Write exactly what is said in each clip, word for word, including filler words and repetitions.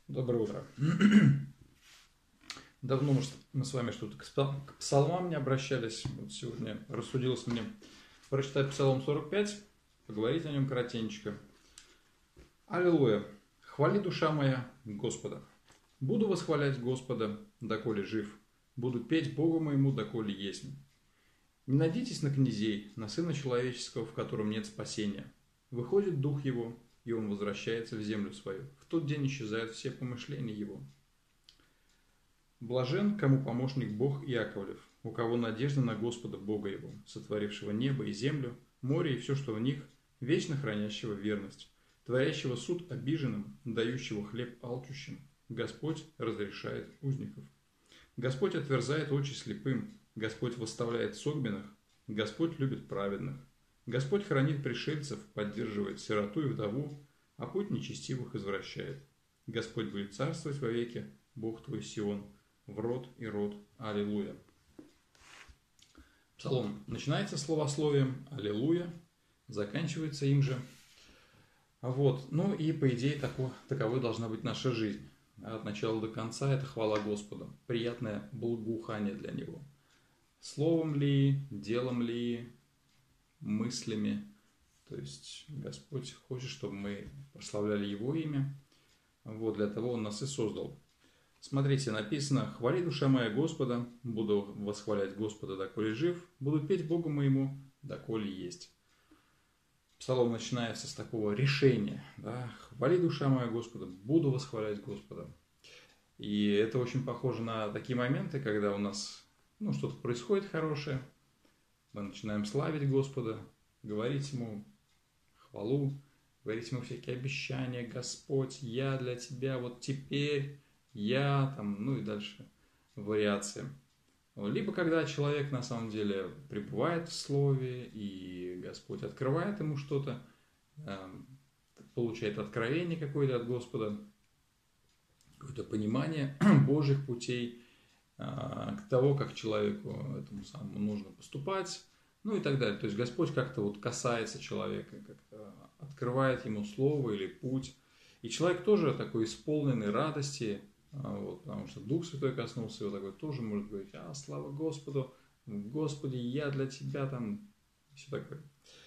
Доброе утро. Давно мы, мы с вами что-то к псалмам не обращались. Вот сегодня рассудилось мне прочитать Псалом сорок пять, поговорить о нем коротенько. Аллилуйя! Хвали, душа моя, Господа. Буду восхвалять Господа, доколе жив. Буду петь Богу моему, доколе есть. Не надейтесь на князей, на Сына Человеческого, в котором нет спасения. Выходит дух его, и он возвращается в землю свою. В тот день исчезают все помышления его. Блажен, кому помощник Бог Иаковлев, у кого надежда на Господа Бога его, сотворившего небо и землю, море и все, что в них, вечно хранящего верность, творящего суд обиженным, дающего хлеб алчущим. Господь разрешает узников. Господь отверзает очи слепым, Господь восставляет согбенных, Господь любит праведных. Господь хранит пришельцев, поддерживает сироту и вдову, а путь нечестивых извращает. Господь будет царствовать вовеки, Бог твой Сион, в род и род. Аллилуйя. Псалом начинается словословием «Аллилуйя», заканчивается им же. Вот. Ну и по идее тако, таковой должна быть наша жизнь. От начала до конца это хвала Господу, приятное благоухание для Него. Словом ли, делом ли, мыслями. То есть Господь хочет, чтобы мы прославляли Его имя. Вот для того Он нас и создал. Смотрите, написано: «Хвали, душа моя, Господа, буду восхвалять Господа, доколе жив, буду петь Богу моему, доколе есть». Псалом начинается с такого решения. Да? «Хвали, душа моя, Господа, буду восхвалять Господа». И это очень похоже на такие моменты, когда у нас ну, что-то происходит хорошее, мы начинаем славить Господа, говорить Ему хвалу, говорить Ему всякие обещания: «Господь, я для Тебя, вот теперь я», там, ну и дальше вариации. Либо когда человек на самом деле пребывает в Слове, и Господь открывает ему что-то, получает откровение какое-то от Господа, какое-то понимание Божьих путей, к того, как человеку этому самому нужно поступать, ну и так далее. То есть Господь как-то вот касается человека, как-то открывает ему слово или путь. И человек тоже такой исполненный радости, вот, потому что Дух Святой коснулся его, такой тоже может говорить: «А, слава Господу, Господи, я для Тебя», там, все такое.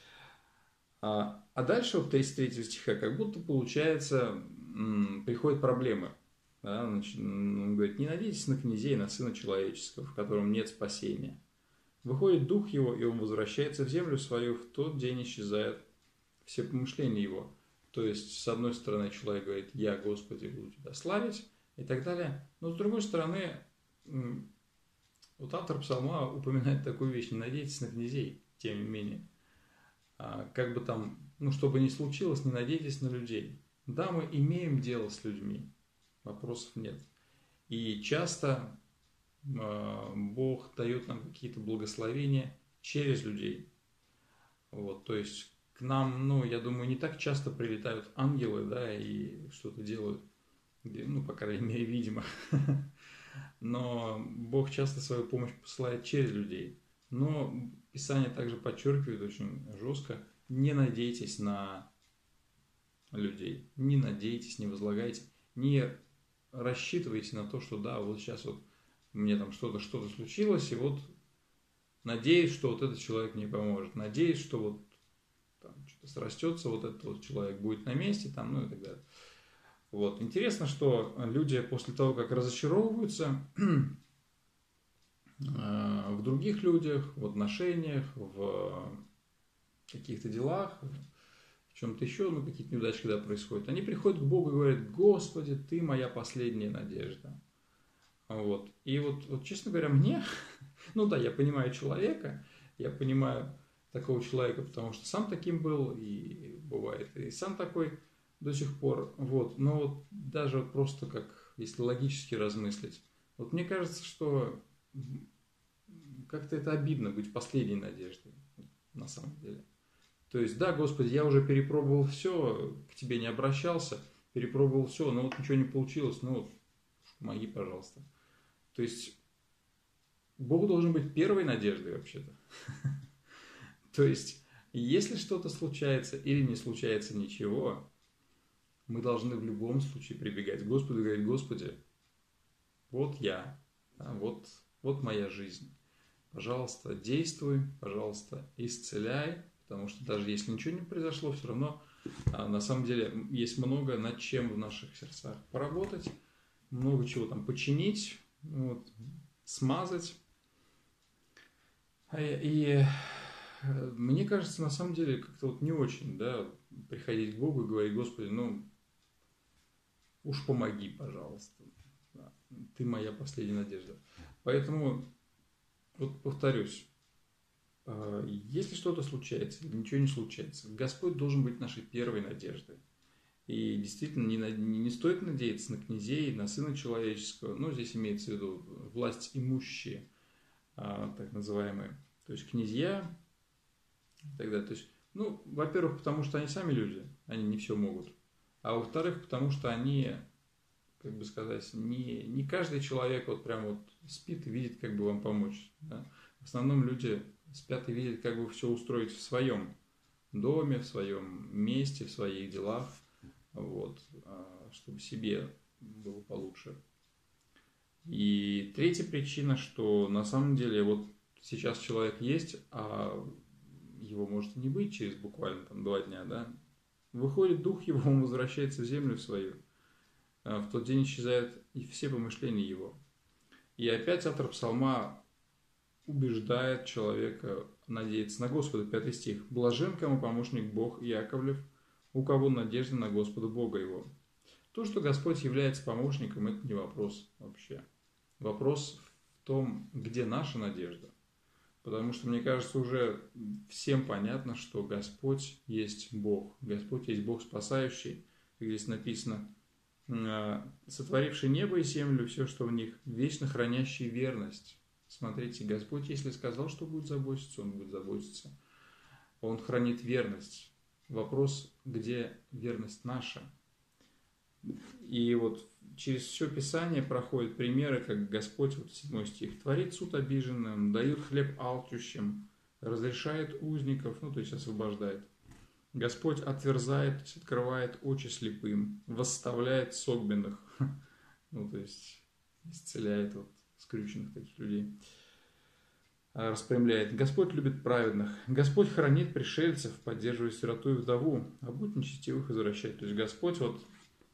А, а дальше вот тридцать третьего стиха как будто получается, м, приходят проблемы. Да, он говорит: «Не надейтесь на князей, на Сына Человеческого, в котором нет спасения. Выходит дух его, и он возвращается в землю свою, в тот день исчезают все помышления его». То есть, с одной стороны, человек говорит: «Я, Господи, буду Тебя славить», и так далее. Но с другой стороны, вот автор псалма упоминает такую вещь: не надейтесь на князей, тем не менее. Как бы там, ну что бы ни случилось, не надейтесь на людей. Да, мы имеем дело с людьми, вопросов нет. И часто э, Бог дает нам какие-то благословения через людей. Вот, то есть к нам, ну, я думаю, не так часто прилетают ангелы, да, и что-то делают, ну, по крайней мере, видимо. Но Бог часто свою помощь посылает через людей. Но Писание также подчеркивает очень жестко: не надейтесь на людей, не надейтесь, не возлагайте, не рассчитывайте на то, что да, вот сейчас вот мне там что-то, что-то случилось, и вот надеюсь, что вот этот человек мне поможет, надеюсь, что вот там что-то срастется, вот этот вот человек будет на месте, там, ну и так далее. Вот. Интересно, что люди после того, как разочаровываются в других людях, в отношениях, в каких-то делах, в чем-то еще, ну, какие-то неудачи, когда происходят, они приходят к Богу и говорят: «Господи, Ты моя последняя надежда». Вот. И вот, вот, честно говоря, мне, ну да, я понимаю человека, я понимаю такого человека, потому что сам таким был, и бывает, и сам такой до сих пор, вот, но вот даже вот просто как, если логически размыслить, вот мне кажется, что как-то это обидно быть последней надеждой, на самом деле. То есть, да, Господи, я уже перепробовал все, к Тебе не обращался, перепробовал все, но вот ничего не получилось, ну вот, помоги, пожалуйста. То есть, Бог должен быть первой надеждой вообще-то. То есть, если что-то случается или не случается ничего, мы должны в любом случае прибегать к Господу и говорить: Господи, вот я, да, вот, вот моя жизнь. Пожалуйста, действуй, пожалуйста, исцеляй, потому что даже если ничего не произошло, все равно а, на самом деле есть много над чем в наших сердцах поработать, много чего там починить, вот, смазать. И мне кажется, на самом деле, как-то вот не очень, да, приходить к Богу и говорить: Господи, ну, уж помоги, пожалуйста. Ты моя последняя надежда. Поэтому, вот повторюсь, если что-то случается, или ничего не случается, Господь должен быть нашей первой надеждой. И действительно, не, не стоит надеяться на князей, на Сына Человеческого. Ну, здесь имеется в виду власть имущие, так называемые. То есть князья и так далее. То есть, ну, во-первых, потому что они сами люди, они не все могут. А во-вторых, потому что они, как бы сказать, не, не каждый человек вот прям вот спит и видит, как бы вам помочь. Да? В основном люди спят и видят, как бы все устроить в своем доме, в своем месте, в своих делах, вот, чтобы себе было получше. И третья причина, что на самом деле вот сейчас человек есть, а его может и не быть через буквально там два дня, да? Выходит дух его, он возвращается в землю свою. В тот день исчезают и все помышления его. И опять автор псалма убеждает человека надеяться на Господа. Пятый стих. «Блажен, кому помощник Бог Яковлев, у кого надежда на Господа Бога его». То, что Господь является помощником, это не вопрос вообще. Вопрос в том, где наша надежда. Потому что, мне кажется, уже всем понятно, что Господь есть Бог. Господь есть Бог спасающий. Как здесь написано: сотворивший небо и землю, все, что в них, вечно хранящий верность. Смотрите, Господь, если сказал, что будет заботиться, Он будет заботиться. Он хранит верность. Вопрос, где верность наша. И вот через все Писание проходят примеры, как Господь, вот седьмой стих, творит суд обиженным, дает хлеб алчущим, разрешает узников, ну то есть освобождает. Господь отверзает, то есть открывает очи слепым, восставляет согбенных, ну то есть исцеляет вот скрюченных таких людей, распрямляет. Господь любит праведных. Господь хранит пришельцев, поддерживает сироту и вдову, а будь нечестивых возвращает. То есть Господь вот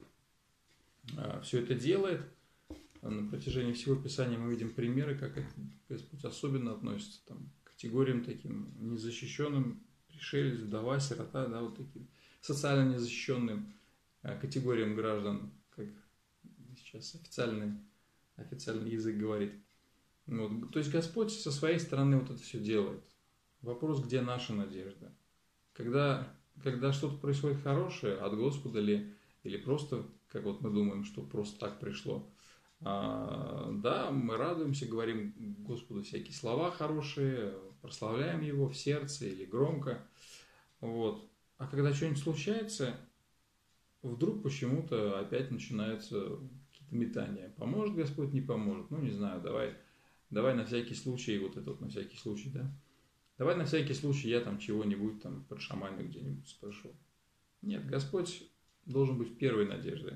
все это делает. На протяжении всего Писания мы видим примеры, как это Господь особенно относится там, к категориям таким незащищенным, пришелец, вдова, сирота, да, вот таким социально незащищенным категориям граждан, как сейчас официальный, официальный язык говорит. Вот. То есть Господь со своей стороны вот это все делает. Вопрос, где наша надежда? Когда, когда что-то происходит хорошее от Господа ли, или просто, как вот мы думаем, что просто так пришло. А, да, мы радуемся, говорим Господу всякие слова хорошие, прославляем Его в сердце или громко. Вот. А когда что-нибудь случается, вдруг почему-то опять начинаются какие-то метания. Поможет Господь, не поможет? Ну, не знаю, давай, давай на всякий случай, вот это вот на всякий случай, да? Давай на всякий случай я там чего-нибудь там под шаманой где-нибудь спрошу. Нет, Господь должен быть первой надеждой.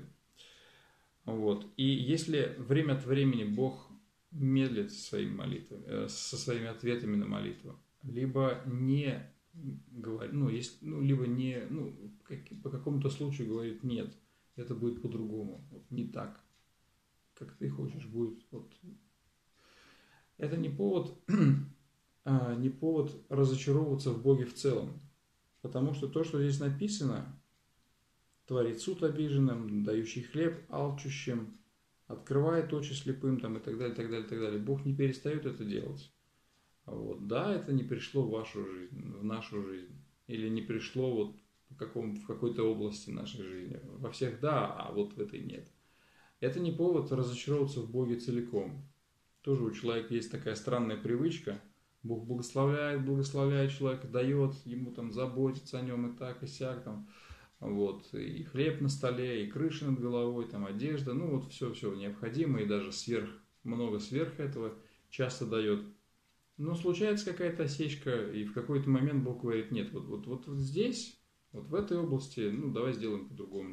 Вот. И если время от времени Бог медлит со своими молитвами, со своими ответами на молитву, либо не говорит, ну, есть, ну, либо не, ну, как, по какому-то случаю говорит: нет, это будет по-другому, вот, не так, как ты хочешь, будет. Вот. Это не повод, не повод разочаровываться в Боге в целом, потому что то, что здесь написано: творит суд обиженным, дающий хлеб алчущим, открывает очи слепым, там, и так далее, так далее, так далее. Бог не перестает это делать. Вот. Да, это не пришло в вашу жизнь, в нашу жизнь. Или не пришло вот в, каком, в какой-то области нашей жизни. Во всех да, а вот в этой нет. Это не повод разочаровываться в Боге целиком. Тоже у человека есть такая странная привычка. Бог благословляет, благословляет человека, дает ему там заботиться о нем и так, и сяк там. Вот, и хлеб на столе, и крыша над головой, там одежда, ну вот все-все необходимое, и даже сверх, много сверх этого часто дает. Но случается какая-то осечка, и в какой-то момент Бог говорит: нет, вот, вот, вот, вот здесь, вот в этой области, ну давай сделаем по-другому немножечко.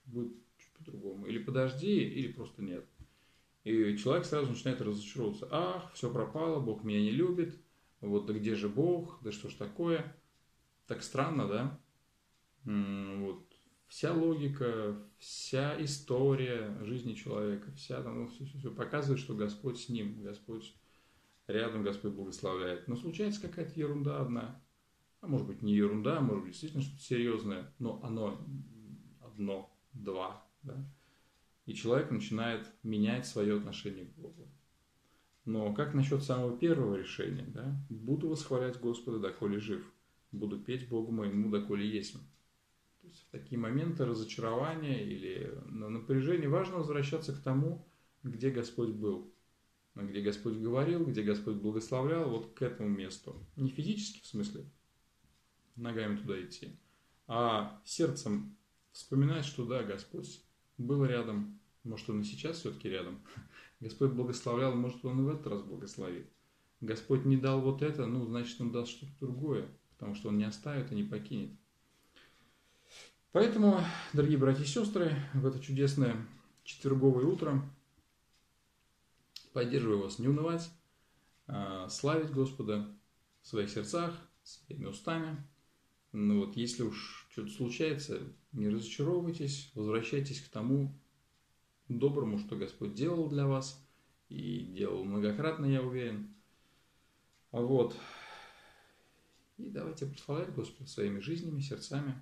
будет чуть по-другому. Или подожди, или просто нет. И человек сразу начинает разочаровываться. Ах, все пропало, Бог меня не любит. Вот, да где же Бог? Да что ж такое? Так странно, да? Вот. Вся логика, вся история жизни человека, вся там, ну, все, все, все показывает, что Господь с ним, Господь рядом, Господь благословляет. Но случается какая-то ерунда одна. А может быть, не ерунда, а может быть, действительно что-то серьезное. Но оно одно, два, да? И человек начинает менять свое отношение к Богу. Но как насчет самого первого решения? Да? Буду восхвалять Господа, доколе жив. Буду петь Богу моему, доколе есть. То есть в такие моменты разочарования или напряжения важно возвращаться к тому, где Господь был. Где Господь говорил, где Господь благословлял, вот к этому месту. Не физически, в смысле, ногами туда идти, а сердцем вспоминать, что да, Господь был рядом, может, Он и сейчас все-таки рядом. Господь благословлял, может, Он и в этот раз благословит. Господь не дал вот это, ну, значит, Он даст что-то другое, потому что Он не оставит и не покинет. Поэтому, дорогие братья и сестры, в это чудесное четверговое утро поддерживаю вас не унывать, славить Господа в своих сердцах, своими устами. Ну вот, если уж что-то случается, не разочаровывайтесь, возвращайтесь к тому доброму, что Господь делал для вас, и делал многократно, я уверен. Вот. И давайте прославлять Господа своими жизнями, сердцами,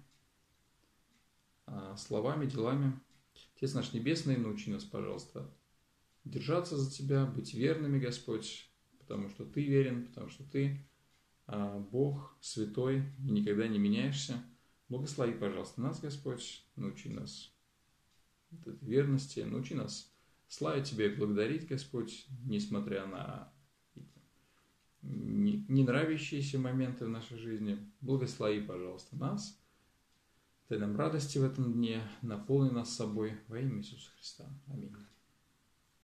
словами, делами. Отец наш Небесный, научи нас, пожалуйста, держаться за Тебя, быть верными, Господь, потому что Ты верен, потому что Ты Бог святой и никогда не меняешься. Благослови, пожалуйста, нас, Господь, научи нас верности, научи нас славить Тебя и благодарить, Господь, несмотря на не нравящиеся моменты в нашей жизни. Благослови, пожалуйста, нас. Дай нам радости в этом дне, наполни нас собой во имя Иисуса Христа. Аминь.